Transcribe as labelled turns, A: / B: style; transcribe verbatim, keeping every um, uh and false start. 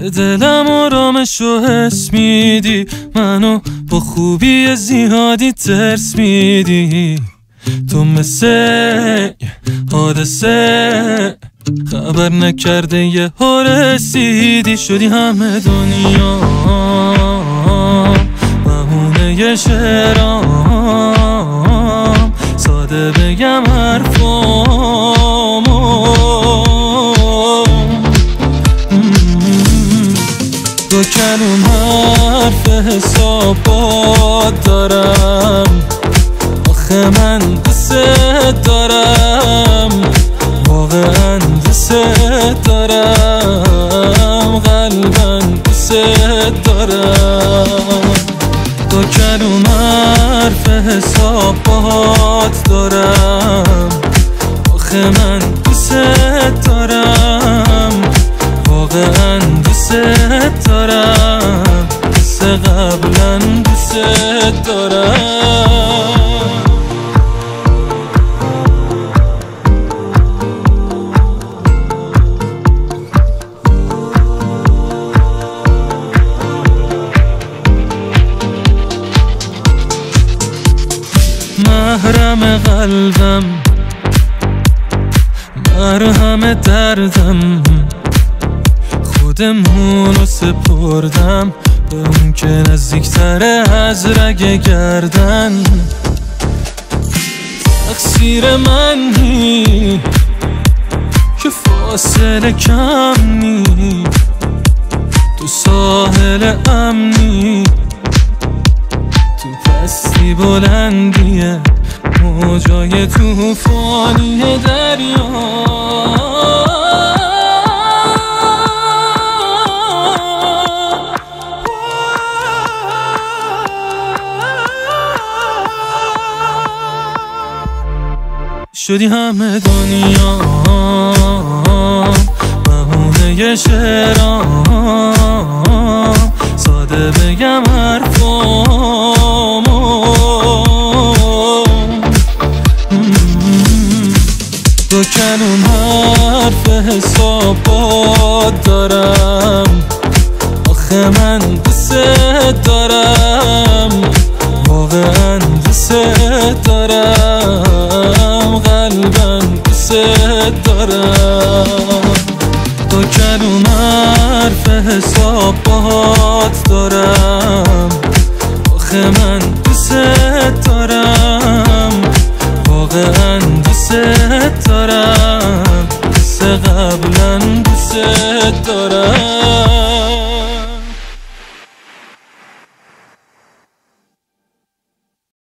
A: دلم آرامش و حس میدی، منو با خوبی زیادی ترس میدی. تو مثل حادثه خبر نکرده یه ها رسیدی، شدی همه دنیا بهونه یه شعرام، ساده بگم حرفامو. دو کلم حرف حسابات دارم، آخه من دوست دارم، واقعا دوست دارم، قلبا دوست دارم. دو کلم حرف حسابات دارم، آخه من دوست دارم، واقعا دوست دارم، مثل قبلا دوست دارم. محرم قلبم، مرهم دردم، خودمونو سپردم به اون که نزدیکتره از رگ گردن. تقصیر منی که فاصله کم نی، تو ساحل امنی، تو پستی بلندیه موجای توفانی دریا. شدی همه دنیا بهونه یه شعرام، ساده بگم حرفامو. دو کلم حرف حسابات دارم، آخه من دوست دارم، واقعا دوست دارم، قلبا دوست دارم. دو کلم حرف حسابات دارم، آخه من دوست دارم، واقعا دوست دارم، مثل قبلا دوست دارم.